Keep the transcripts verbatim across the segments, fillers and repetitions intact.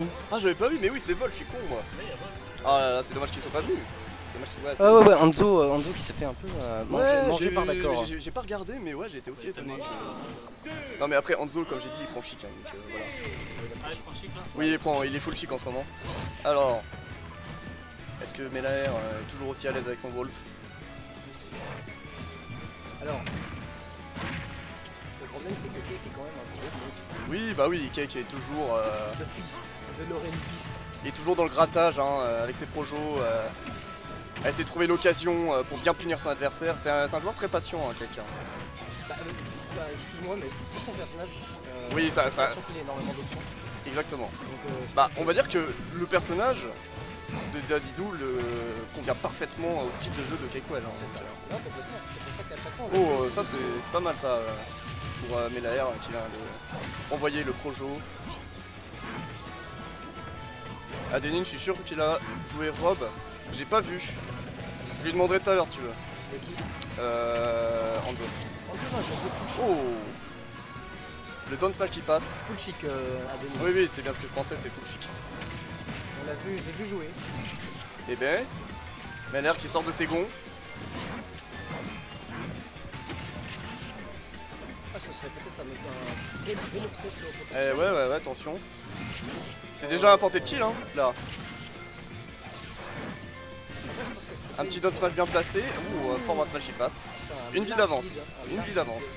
Ah, j'avais pas vu, mais oui, c'est vol, je suis con moi. Ah là là, c'est dommage qu'ils soient pas venus. C'est dommage qu'ils. Ouais, Ah ouais, ouais, Hanzo, euh, Hanzo qui s'est fait un peu euh, manger, ouais, manger j'ai- par d'accord. j'ai- J'ai pas regardé, mais ouais, j'ai été aussi étonné. Que... Non, mais après, Hanzo, comme j'ai dit, il prend chic. Hein, donc, euh, voilà. Ah, il prend chic là. Oui, il, prend, il est full chic en ce moment. Alors, est-ce que Melaer euh, est toujours aussi à l'aise avec son Wolf? Alors, le problème c'est que Cake est quand même un gros mec. Oui, bah oui, Cake est toujours. Euh... De piste, de Lorraine piste. Il est toujours dans le grattage hein, euh, avec ses projos. Euh... Elle essaie de trouver l'occasion euh, pour bien punir son adversaire. C'est un, un joueur très patient, hein, Cake. Hein. Bah, euh, bah excuse-moi, mais pour son personnage, euh, Oui, ça- j'ai ça- l'impression qu'il a énormément d'options. Exactement. Donc, euh, je Bah, pense on que- va dire que le personnage de Davidou le convient parfaitement au style de jeu de Cakewell. Hein, C'est ça. donc, Non, complètement. C'est pour ça qu'à chaque fois, euh, on Oh, a- euh, ça c'est c'est pas mal ça euh, pour euh, Melaer euh, qui vient de envoyer le projo. Adeline, je suis sûr qu'il a joué Rob. J'ai pas vu. Je lui demanderai tout à l'heure si tu veux. Mais qui Euh. Hanzo. En tout cas, j'ai full chic. Oh, le down smash qui passe. Full chic euh, à Denis. Oui, oui, c'est bien ce que je pensais, c'est full chic. On l'a vu, je l'ai vu jouer. Et ben, Melaer qui sort de ses gonds. Ah, ce serait peut-être avec un bel bel upset au potentiel. Eh ouais, ouais, ouais, attention. C'est déjà un porté de kill, hein, là. Un petit down smash bien placé. Ouh, un forward smash qui passe. Une vie d'avance. Une vie d'avance.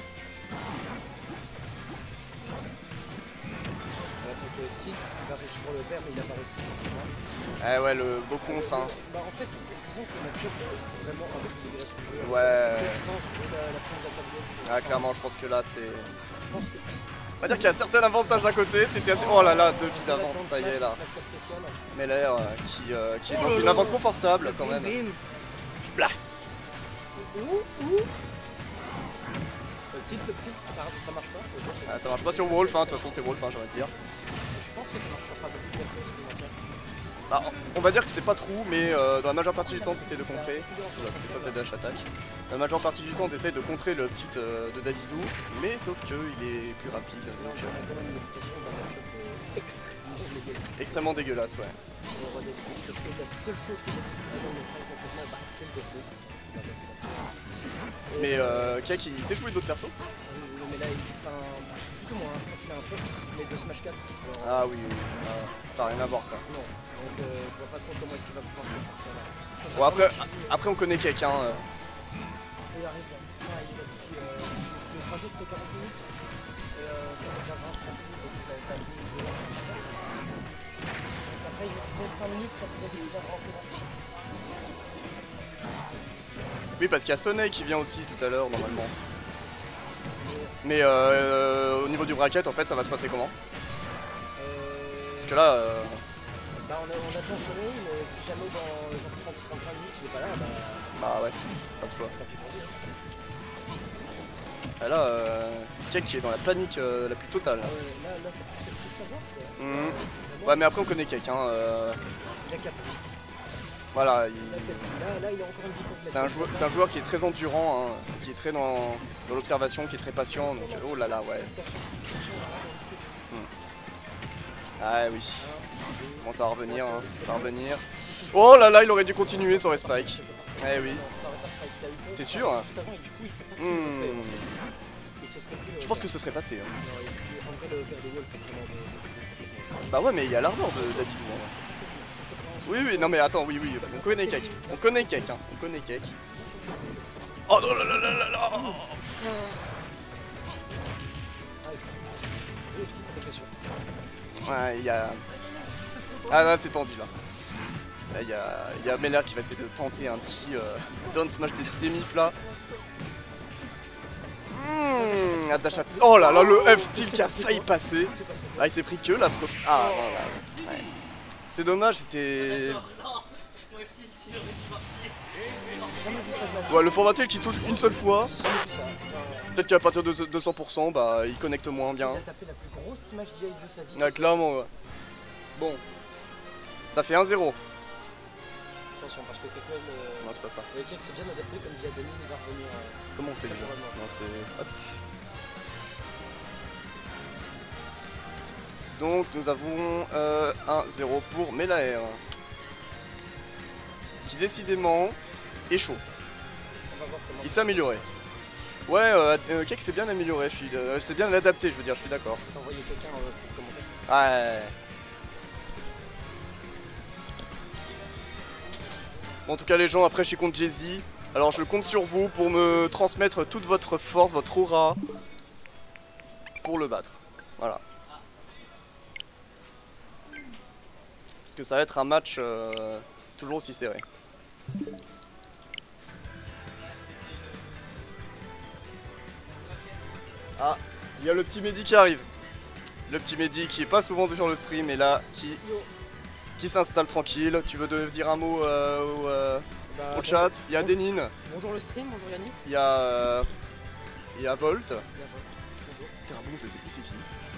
Tilt, il va réussir pour le père, mais il a pas réussi. effectivement. Eh ouais, le beau contre, hein. Bah, en fait, disons que le match-up est vraiment avec le degré supérieur. Ouais. Je pense, et la, la fin de la table. Ah, clairement, je pense que là, c'est. Je pense que. On va dire qu'il y a certains avantages d'un côté. C'était assez. Oh là là, deux vies d'avance, ça y est là. Melaer euh, qui, euh, qui est dans une avance confortable quand même. Blah. Ouh, ouh. Tilt, tilt, ça, ça marche pas. Je Ah, ça marche pas sur Wolf, hein. De toute façon, c'est Wolf, hein, j'ai envie de dire. pense que ça marche sur pas beaucoup de persos supplémentaires. Bah, on va dire que c'est pas trou, mais euh, dans la majeure partie du temps, t'essayes de contrer. Voilà, c'est pas cette dash attaque. Dans la majeure partie du temps, t'essayes de contrer le petit euh, de Davidou, mais sauf qu'il est plus rapide. Donc, On a euh, quand même une expression d'un match-up euh, extrêmement dégueulasse. extrêmement dégueulasse, ouais. Au roi des Lions, parce que la seule chose que j'ai dans le prendre complètement, bah, c'est le défaut. Mais euh, Kek, il sait jouer d'autres persos? Mais là, il enfin, plus ou moins, quand il a un Fox, mais de Smash quatre. Alors, Ah oui, oui. Ah, ça a rien à voir quoi. non, donc euh, je vois pas trop comment est-ce qu'il va pouvoir se sortir là. Bon après, après on connaît Kek, hein. euh. Il arrive, là, il a dit, euh, le trajet c'était quarante minutes, et euh, ça fait déjà vingt trente minutes, donc il va être à dix minutes de là. Après, il va faire cinq minutes parce qu'il a décidé de rentrer dans le jeu. Oui, parce qu'il y a Soleil qui vient aussi tout à l'heure normalement. Mais euh, au niveau du bracket, en fait, ça va se passer comment? Euh, Parce que là, euh, Bah on, a, on attend Soleil, mais si jamais dans genre trente à trente-cinq minutes il est pas là, bah bah ouais, pas le choix. tant pis pour lui. Et là, euh, Kek qui est dans la panique euh, la plus totale. Ah ouais, là, là c'est presque triste à voir quoi. Mhm. Euh, c'est vraiment- Ouais, mais après on connaît Kek, hein. euh, Il a quatre. Voilà, Il a il- quatre. Là, là il a encore une vie complète. c'est un, joueur- c'est un joueur qui est très endurant, hein, qui est très dans, dans l'observation, qui est très patient. Donc, oh là là, ouais. Ah oui. Bon, ça va revenir, hein. Ça va revenir. Oh là là, il aurait dû continuer sur Spike. Eh oui. T'es sûr? Hmm. Je pense que ce serait passé. Hein. Bah ouais, mais il y a l'ardeur de Davidou. Hein. Oui, oui, non mais attends, oui, oui, on connaît Kek. On connaît Kek, hein. On connaît Kek. Oh là là là là là là. Ouais, il y a... Ah là, c'est tendu là. Là, il y a, il y a Melaer qui va essayer de tenter un petit euh, down smash des démifs là. Mmh, attache. Oh là là, le F-Steel qui a failli passer. Ah, il s'est pris que la pro... Ah, non, là. Ouais. C'est dommage, c'était... Ouais, le formatel qui touche une seule fois. Peut-être qu'à partir de deux cents pour cent, bah, il connecte moins bien. Il a tapé la plus grosse smash D I de sa vie. Ah, clairement, ouais. Bon. Ça fait un zéro. Attention, parce que Kekwell, euh, Non, c'est pas ça. avec Kek c'est bien adapté, comme dit Adami, il va revenir. Euh, Comment on fait déjà? naturellement. Non, c'est... Hop. Donc nous avons euh, un zéro pour Melaer. Qui décidément est chaud. On va voir comment. Il s'est amélioré. Ouais, euh, euh, Cake s'est bien amélioré, je suis, euh, c'est bien l'adapter, je veux dire, je suis d'accord. T'as envoyé quelqu'un euh, pour commenter. Ouais. Bon, en tout cas les gens, après je suis contre Jay-Z. Alors je compte sur vous pour me transmettre toute votre force, votre aura. Pour le battre. Voilà. Parce que ça va être un match euh, toujours aussi serré. Ah, il y a le petit Mehdi qui arrive. Le petit Mehdi qui est pas souvent sur le stream et là qui, qui s'installe tranquille. Tu veux de, dire un mot euh, au, euh, Bah, au bon, chat? Il y a bon, Denine, Bonjour le stream, bonjour Yanis. il y a, euh, il y a Volt. Bien, bonjour. Terabon, je sais plus c'est qui.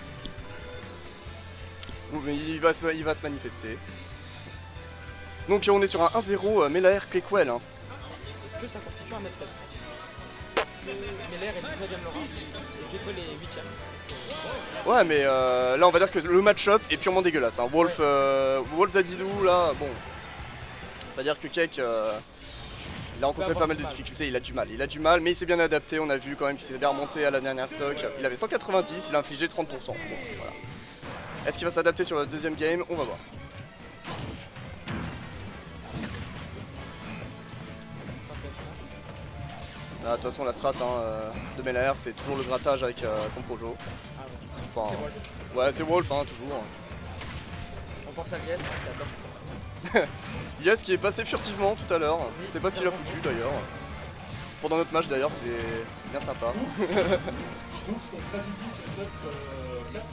Bon, mais il va, se, il va se manifester. Donc on est sur un un zéro Melaer Kekwell. Hein. Est-ce que ça constitue un upset? Parce que Meller est dix-neuvième le round et Kekwell est huitième. Ouais, mais euh, là on va dire que le match-up est purement dégueulasse. Hein. Wolf, Ouais. euh, Wolf Dadidou, là, bon. On va dire que Cake, euh, il a rencontré pas mal de difficultés, il a du mal. Il a du mal, mais il s'est bien adapté. On a vu quand même qu'il s'est bien remonté à la dernière stock. Il avait cent quatre-vingt-dix, il a infligé trente pour cent. Bon, voilà. Est-ce qu'il va s'adapter sur le deuxième game? On va voir. Ah, de toute façon, la strat hein, euh, de Melaer, c'est toujours le grattage avec euh, son projo. Ah ouais. Enfin, C'est Wolf. ouais, c'est Wolf, hein, toujours. On pense à Lies, qui adore ce perso. Yes qui est passé furtivement tout à l'heure. Oui, Je sais pas ce qu'il a foutu d'ailleurs. Pendant notre match d'ailleurs, c'est bien sympa. Donc son stratégie c'est notre euh, platine.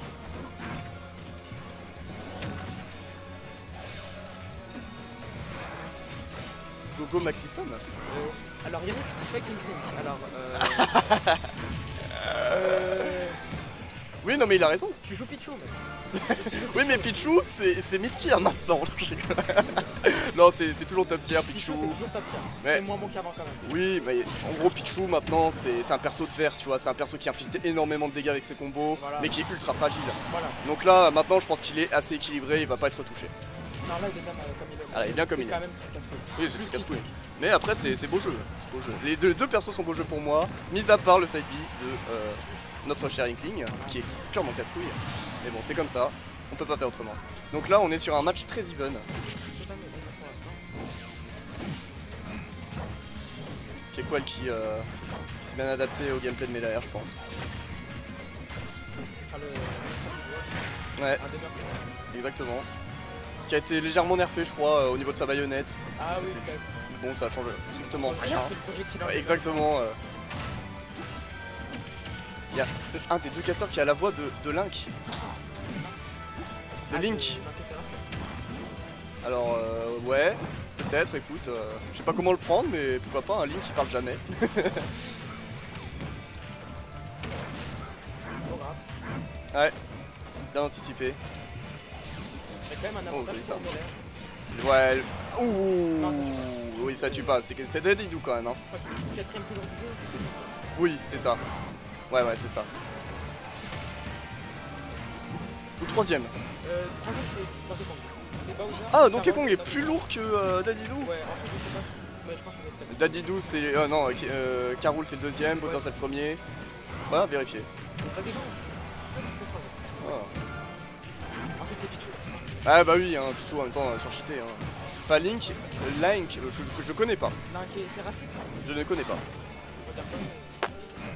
Gogo Maxisum. Euh, alors Yanis, que tu fais King King. Alors, euh... euh... Oui, non mais il a raison. Tu joues Pichu, mec. Oui, mais Pichu, c'est mid-tier maintenant. Non, c'est toujours top tier, Pichu. Pichu, c'est toujours top tier. Ouais. C'est moins bon qu'avant quand même. Oui, mais en gros, Pichu maintenant, c'est un perso de fer, tu vois. C'est un perso qui inflige énormément de dégâts avec ses combos, Voilà. mais qui est ultra fragile. Voilà. Donc là, maintenant, je pense qu'il est assez équilibré, il va pas être touché. Non, là il est bien euh, comme il est. Ah, là, il est bien comme il est. C'est quand même très casse-couille. Oui, c'est casse-couille. Mais après, c'est beau jeu. beau jeu. Les deux, deux persos sont beaux jeux pour moi, mis à part le side B de euh, notre cher Inkling, qui est purement casse-couille. Mais bon, c'est comme ça, on peut pas faire autrement. Donc là, on est sur un match très even. Totalement bon pour l'instant. Kekwell qui euh, s'est bien adapté au gameplay de Melaer, je pense. Ah, le... Ouais, Un des meilleurs. exactement. Qui a été légèrement nerfé, je crois, euh, au niveau de sa baïonnette. Ah oui, peut-être. Bon, ça a changé strictement rien. Regarde, c'est le projectile. Ouais, exactement. euh. Il y a un des deux casteurs qui a la voix de, de Link. De Ah, Link. c'est- Link est terrassé. Alors, euh, ouais, peut-être, écoute, euh, je sais pas comment le prendre, mais pourquoi pas un Link qui parle jamais. Bon, grave. Ouais, bien anticipé. C'est quand même un Oh, avantage joli ça. pour Meller. Ouais, ouh, Non, ça tue pas. oui, ça tue pas, c'est Dadidou quand même. Hein. Je crois qu'il est le quatrième plus gros du jeu. Oui, c'est ça. Ouais, ouais, c'est ça. Ou troisième. Euh, troisième, c'est Donkey Kong. C'est Bowser. Ah, Donkey Kong est Donkey plus lourd que euh, Dadidou. Ouais, ensuite, je sais pas si. Ouais, je pense que ça doit être. Dadidou c'est... Euh, non, euh, Carol c'est le deuxième, Bowser Ouais. c'est le premier. Voilà, vérifier. Donkey Kong, je suis sûr que c'est troisième. Ah. Ensuite, c'est Pichu. Ah bah oui, hein, Pichu en même temps euh, surcheaté. Hein. Pas Link, Link, euh, je, que je connais pas. Link est terrassé, c'est ça? Je ne connais pas. Je veux dire quoi, mais-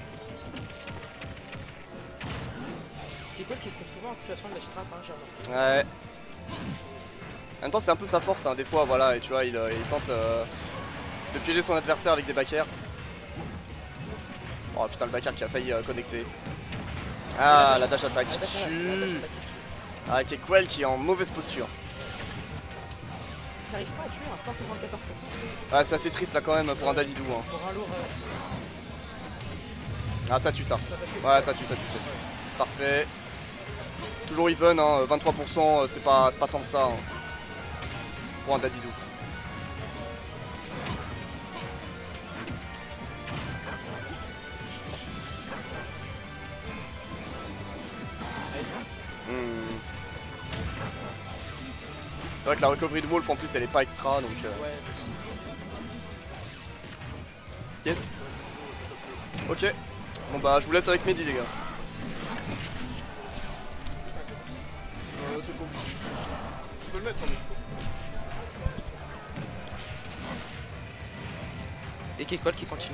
Kekwell qui se trouve souvent en situation de lâcher trap, hein, j'ai remarqué. Ouais. En même temps c'est un peu sa force, hein, des fois, voilà, et tu vois, il, euh, il tente euh, de piéger son adversaire avec des backers. Oh putain, le backer qui a failli euh, connecter. Ah, la dash attack Ah, qui d'accord, la- la dash tue. attack qui tue. Ah, Kekwell qui est en mauvaise posture. T'arrives pas à tuer un cent soixante-quatorze pour cent Ah, c'est assez triste là quand même pour un Dadidou. Hein. pour un lourd. euh, Ah, ça tue ça. ça, ça tue. Ouais, ça tue, ça tue, ça tue. Parfait. Toujours even, hein, vingt-trois pour cent, euh, c'est pas, c'est pas tant que ça. Hein, pour un Dadidou. Allez, vite. Hmm. C'est vrai que la recovery de Wolf en plus elle est pas extra donc. Euh... Ouais. Yes. Ok. Bon bah je vous laisse avec Mehdi les gars. Euh, t'es pas obligé. Tu peux le mettre hein, mais tu peux. Et Kekol qui continue.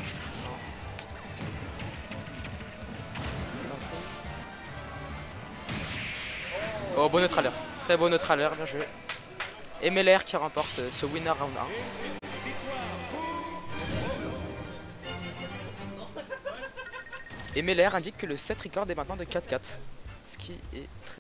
Oh, bon neutraler. Très beau neutraler, bien joué. Et Meller qui remporte ce winner round un. Et Meller indique que le set record est maintenant de quatre quatre. Ce qui est très